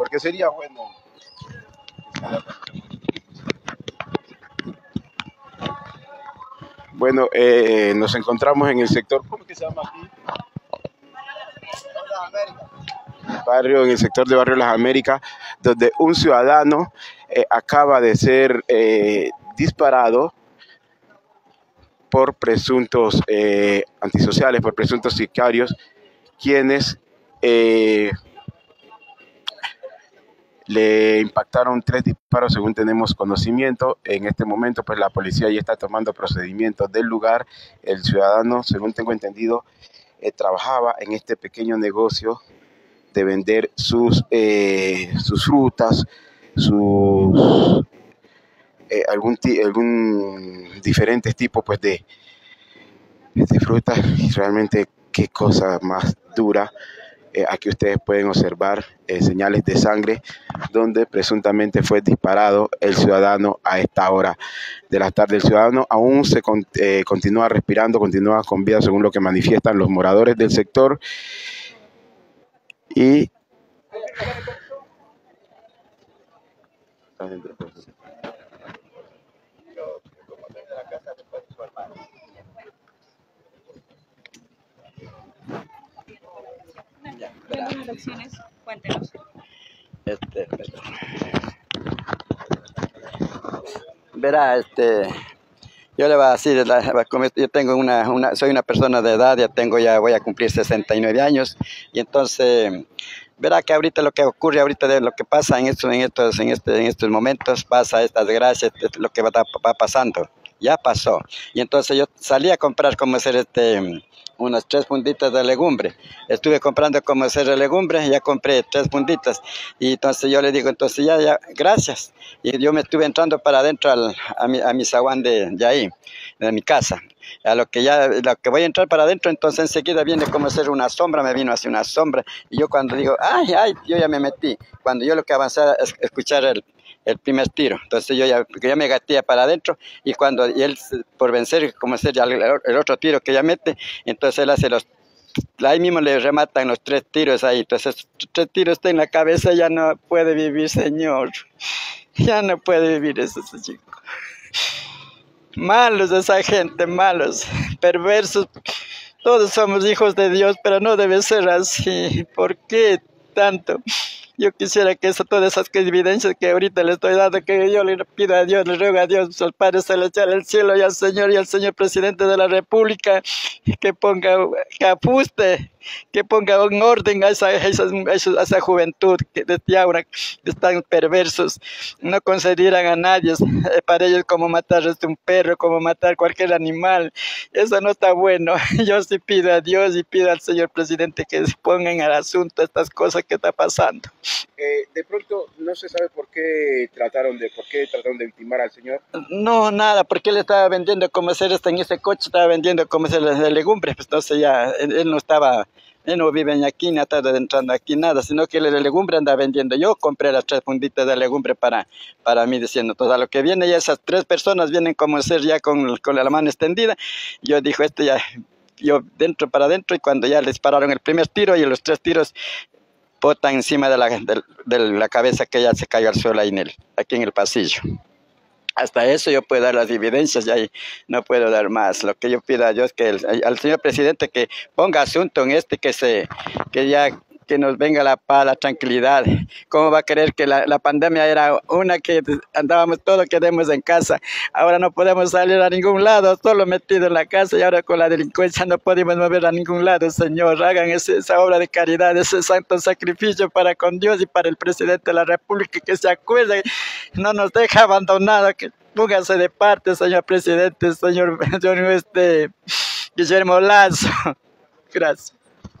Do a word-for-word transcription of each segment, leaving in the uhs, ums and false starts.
porque sería bueno. Bueno, eh, nos encontramos en el sector, ¿cómo que se llama aquí? Barrio, en el sector de Barrio Las Américas, donde un ciudadano eh, acaba de ser eh, disparado por presuntos eh, antisociales, por presuntos sicarios, quienes eh, le impactaron tres disparos según tenemos conocimiento. En este momento pues la policía ya está tomando procedimientos del lugar. El ciudadano, según tengo entendido, eh, trabajaba en este pequeño negocio de vender sus, eh, sus frutas, sus eh, algún, algún diferentes tipos pues de, de frutas. Y realmente qué cosa más dura. Eh, aquí ustedes pueden observar eh, señales de sangre donde presuntamente fue disparado el ciudadano a esta hora de la tarde. El ciudadano aún se con, eh, continúa respirando, continúa con vida según lo que manifiestan los moradores del sector. Y algunas acciones, cuéntenos. Este, verá, este, yo le voy a decir, yo tengo una, una, soy una persona de edad, ya tengo, ya voy a cumplir sesenta y nueve años, y entonces, verá que ahorita lo que ocurre, ahorita de lo que pasa en estos, en estos, en este, en estos momentos, pasa esta desgracia, lo que va, va pasando, ya pasó. Y entonces yo salí a comprar como hacer este, unas tres funditas de legumbre. Estuve comprando como hacer de legumbre, ya compré tres funditas. Y entonces yo le digo, entonces ya, ya, gracias. Y yo me estuve entrando para adentro al, a, mi, a mi zaguán de, de ahí, de mi casa. A lo que ya, lo que voy a entrar para adentro, entonces enseguida viene como hacer una sombra, me vino así una sombra. Y yo cuando digo, ay, ay, yo ya me metí. Cuando yo lo que avancé es escuchar el, el primer tiro. Entonces yo ya, ya me gatía para adentro y cuando y él, por vencer, como hacer ya el, el otro tiro que ya mete, entonces él hace los, ahí mismo le rematan los tres tiros ahí. Entonces tres tiros está en la cabeza, ya no puede vivir, señor. Ya no puede vivir ese, ese chico. Malos esa gente, malos, perversos. Todos somos hijos de Dios, pero no debe ser así. ¿Por qué tanto? Yo quisiera que eso, todas esas evidencias que ahorita le estoy dando, que yo le pido a Dios, le ruego a Dios, al Padre Celestial, al cielo y al Señor y al Señor Presidente de la República, que ponga, que ajuste, que ponga en orden a esa, a esa, a esa juventud que desde ahora están perversos. No consideran a nadie, para ellos como matar a un perro, como matar cualquier animal. Eso no está bueno. Yo sí pido a Dios y pido al Señor Presidente que pongan al asunto estas cosas que está pasando. Eh, de pronto no se sabe por qué trataron de por qué trataron de victimar al señor. No, nada, porque él estaba vendiendo como ser este en ese coche, estaba vendiendo como ser de legumbres, pues entonces ya él, él no estaba, él no vive aquí, no está entrando aquí nada, sino que él de legumbre anda vendiendo. Yo compré las tres funditas de legumbre para, para mí diciendo, todo lo que viene ya esas tres personas vienen como ser ya con, con la mano extendida. Yo dijo esto ya, yo dentro para adentro y cuando ya les pararon el primer tiro y los tres tiros bota encima de la, de, de la cabeza que ya se cayó al suelo ahí en el, aquí en el pasillo. Hasta eso yo puedo dar las evidencias y ahí no puedo dar más. Lo que yo pido a Dios es que el, al señor presidente que ponga asunto en este, que se, que ya que nos venga la paz, la tranquilidad. ¿Cómo va a creer que la, la pandemia era una que andábamos todos, quedemos en casa? Ahora no podemos salir a ningún lado, solo metidos en la casa y ahora con la delincuencia no podemos mover a ningún lado, Señor. Hagan ese, esa obra de caridad, ese santo sacrificio para con Dios y para el presidente de la República, que se acuerde, no nos deja abandonados, que póngase de parte, señor presidente, señor, señor este, Guillermo Lazo. Gracias.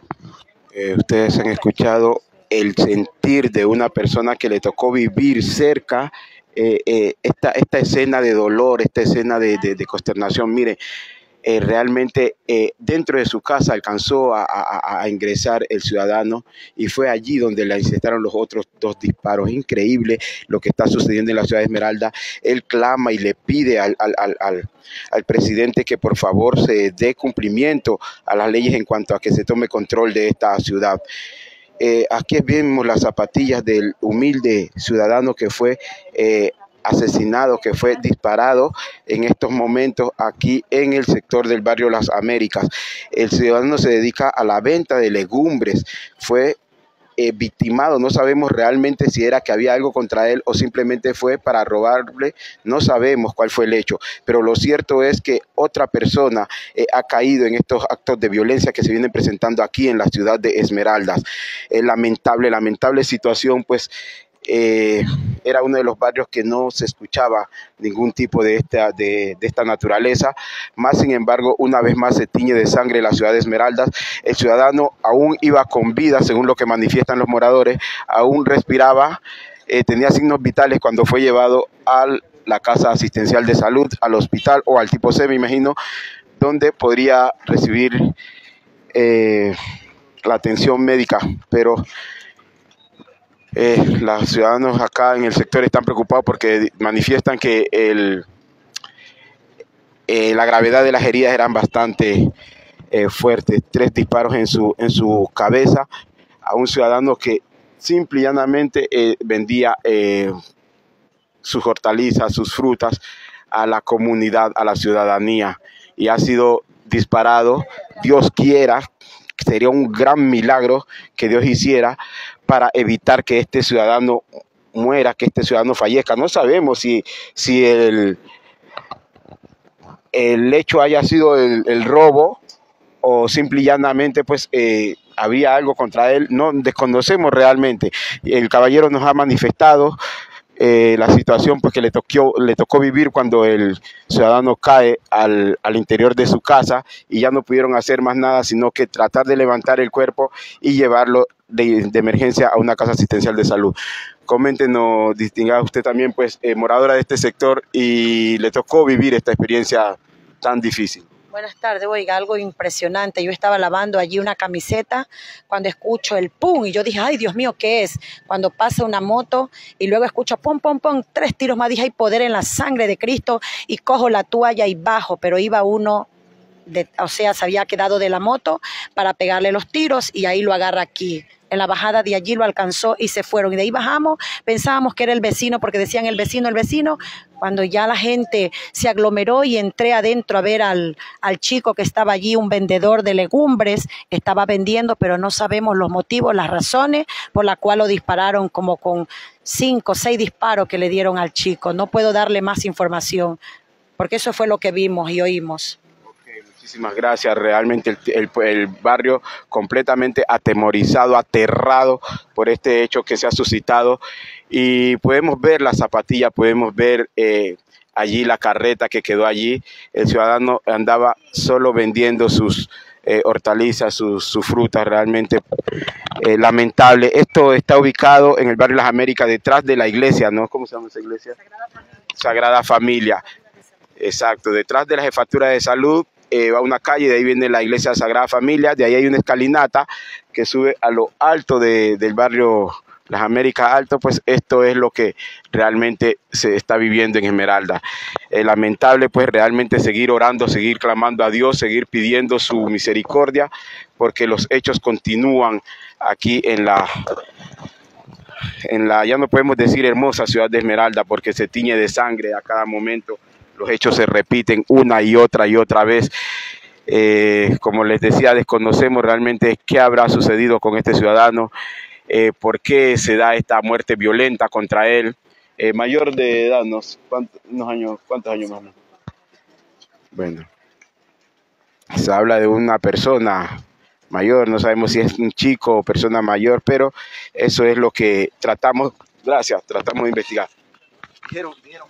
Eh, ustedes han escuchado el sentir de una persona que le tocó vivir cerca eh, eh, esta, esta escena de dolor, esta escena de, de, de consternación. Mire, eh, realmente eh, dentro de su casa alcanzó a, a, a ingresar el ciudadano y fue allí donde le incitaron los otros dos disparos. Increíble lo que está sucediendo en la ciudad de Esmeralda. Él clama y le pide al, al, al, al, al presidente que por favor se dé cumplimiento a las leyes en cuanto a que se tome control de esta ciudad. eh, aquí vemos las zapatillas del humilde ciudadano que fue eh, asesinado, que fue disparado en estos momentos aquí en el sector del barrio Las Américas. El ciudadano se dedica a la venta de legumbres, fue eh, victimado, no sabemos realmente si era que había algo contra él o simplemente fue para robarle, no sabemos cuál fue el hecho, pero lo cierto es que otra persona eh, ha caído en estos actos de violencia que se vienen presentando aquí en la ciudad de Esmeraldas. Eh, lamentable, lamentable situación, pues Eh, era uno de los barrios que no se escuchaba ningún tipo de esta, de, de esta naturaleza, más sin embargo una vez más se tiñe de sangre la ciudad de Esmeraldas. El ciudadano aún iba con vida, según lo que manifiestan los moradores, aún respiraba, eh, tenía signos vitales cuando fue llevado a la casa asistencial de salud, al hospital o al tipo C, me imagino, donde podría recibir eh, la atención médica, pero Eh, los ciudadanos acá en el sector están preocupados porque manifiestan que el, eh, la gravedad de las heridas eran bastante eh, fuertes. Tres disparos en su, en su cabeza a un ciudadano que simple y llanamente eh, vendía eh, sus hortalizas, sus frutas a la comunidad, a la ciudadanía, y ha sido disparado. Dios quiera, sería un gran milagro que Dios hiciera para evitar que este ciudadano muera, que este ciudadano fallezca. No sabemos si, si el, el hecho haya sido el, el robo o simple y llanamente pues eh, había algo contra él. No desconocemos realmente. El caballero nos ha manifestado Eh, la situación pues, que le tocó, le tocó vivir cuando el ciudadano cae al, al interior de su casa y ya no pudieron hacer más nada sino que tratar de levantar el cuerpo y llevarlo de, de emergencia a una casa asistencial de salud. Coméntenos, distingada usted también, pues eh, moradora de este sector, y le tocó vivir esta experiencia tan difícil. Buenas tardes, oiga, algo impresionante. Yo estaba lavando allí una camiseta cuando escucho el pum y yo dije, ay, Dios mío, ¿qué es? Cuando pasa una moto y luego escucho pum, pum, pum, tres tiros más, dije, hay poder en la sangre de Cristo, y cojo la toalla y bajo, pero iba uno, de, o sea, se había quedado de la moto para pegarle los tiros y ahí lo agarra aquí. En la bajada de allí lo alcanzó y se fueron. Y de ahí bajamos, pensábamos que era el vecino porque decían el vecino, el vecino. Cuando ya la gente se aglomeró y entré adentro a ver al, al chico que estaba allí, un vendedor de legumbres, estaba vendiendo, pero no sabemos los motivos, las razones por las cuales lo dispararon, como con cinco o seis disparos que le dieron al chico. No puedo darle más información porque eso fue lo que vimos y oímos. Muchísimas gracias. Realmente el, el, el barrio completamente atemorizado, aterrado por este hecho que se ha suscitado, y podemos ver la zapatilla, podemos ver eh, allí la carreta que quedó allí. El ciudadano andaba solo vendiendo sus eh, hortalizas, sus, sus frutas. Realmente eh, lamentable. Esto está ubicado en el barrio Las Américas, detrás de la iglesia, ¿no? ¿Cómo se llama esa iglesia? Sagrada Familia. Sagrada Familia. Exacto, detrás de la jefatura de salud. Eh, va a una calle, de ahí viene la iglesia Sagrada Familia, de ahí hay una escalinata que sube a lo alto de, del barrio Las Américas Alto. Pues esto es lo que realmente se está viviendo en Esmeralda. Eh, lamentable pues realmente seguir orando, seguir clamando a Dios, seguir pidiendo su misericordia, porque los hechos continúan aquí en la, en la, ya no podemos decir hermosa ciudad de Esmeralda, porque se tiñe de sangre a cada momento. Los hechos se repiten una y otra y otra vez. Eh, como les decía, desconocemos realmente qué habrá sucedido con este ciudadano, eh, por qué se da esta muerte violenta contra él. Eh, mayor de edad, ¿no? ¿Cuántos, unos años, ¿Cuántos años más? Bueno, se habla de una persona mayor, no sabemos si es un chico o persona mayor, pero eso es lo que tratamos, gracias, tratamos de investigar. Dijeron, dijeron,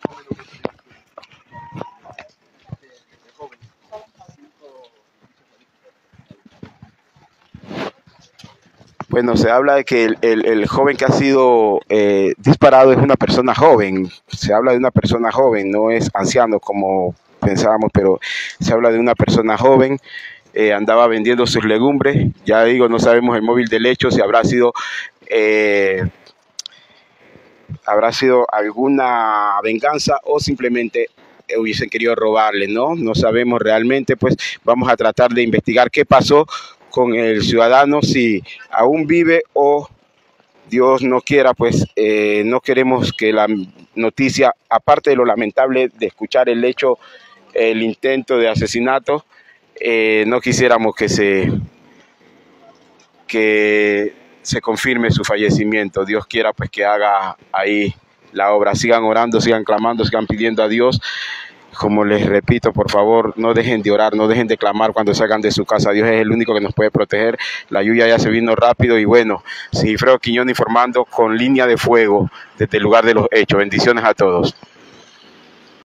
Bueno, se habla de que el, el, el joven que ha sido eh, disparado es una persona joven. Se habla de una persona joven, no es anciano como pensábamos, pero se habla de una persona joven. Eh, andaba vendiendo sus legumbres. Ya digo, no sabemos el móvil del hecho, si habrá sido, eh, habrá sido alguna venganza o simplemente hubiesen querido robarle, ¿no? No sabemos realmente, pues vamos a tratar de investigar qué pasó con el ciudadano si aún vive o Dios no quiera, pues eh, no queremos que la noticia, aparte de lo lamentable de escuchar el hecho, el intento de asesinato, eh, no quisiéramos que se, que se confirme su fallecimiento. Dios quiera pues que haga ahí la obra. Sigan orando, sigan clamando, sigan pidiendo a Dios. Como les repito, por favor, no dejen de orar, no dejen de clamar cuando salgan de su casa. Dios es el único que nos puede proteger. La lluvia ya se vino rápido y bueno, Sigifredo Quiñón informando con línea de fuego desde el lugar de los hechos. Bendiciones a todos.